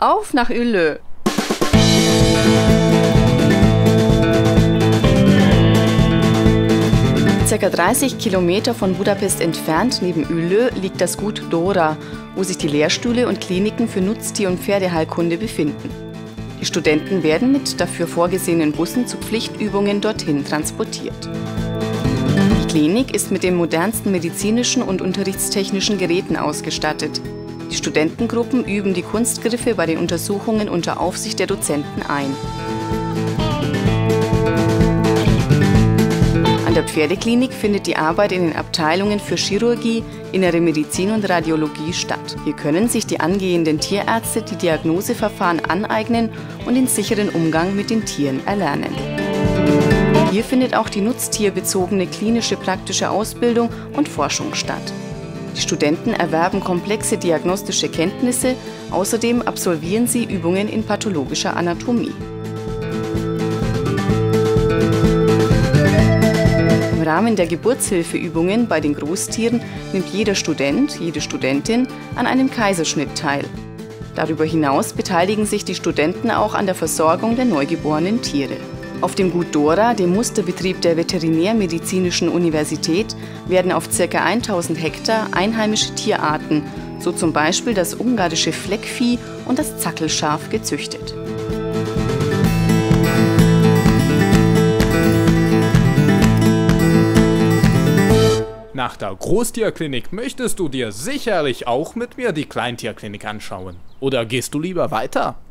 Auf nach Ullö! Circa 30 Kilometer von Budapest entfernt, neben Ullö, liegt das Gut Dóra, wo sich die Lehrstühle und Kliniken für Nutztier- und Pferdeheilkunde befinden. Die Studenten werden mit dafür vorgesehenen Bussen zu Pflichtübungen dorthin transportiert. Die Klinik ist mit den modernsten medizinischen und unterrichtstechnischen Geräten ausgestattet. Die Studentengruppen üben die Kunstgriffe bei den Untersuchungen unter Aufsicht der Dozenten ein. An der Pferdeklinik findet die Arbeit in den Abteilungen für Chirurgie, Innere Medizin und Radiologie statt. Hier können sich die angehenden Tierärzte die Diagnoseverfahren aneignen und den sicheren Umgang mit den Tieren erlernen. Hier findet auch die nutztierbezogene klinische praktische Ausbildung und Forschung statt. Die Studenten erwerben komplexe diagnostische Kenntnisse, außerdem absolvieren sie Übungen in pathologischer Anatomie. Im Rahmen der Geburtshilfeübungen bei den Großtieren nimmt jeder Student, jede Studentin an einem Kaiserschnitt teil. Darüber hinaus beteiligen sich die Studenten auch an der Versorgung der neugeborenen Tiere. Auf dem Gut Dóra, dem Musterbetrieb der Veterinärmedizinischen Universität, werden auf ca. 1000 Hektar einheimische Tierarten, so zum Beispiel das ungarische Fleckvieh und das Zackelschaf, gezüchtet. Nach der Großtierklinik möchtest du dir sicherlich auch mit mir die Kleintierklinik anschauen. Oder gehst du lieber weiter?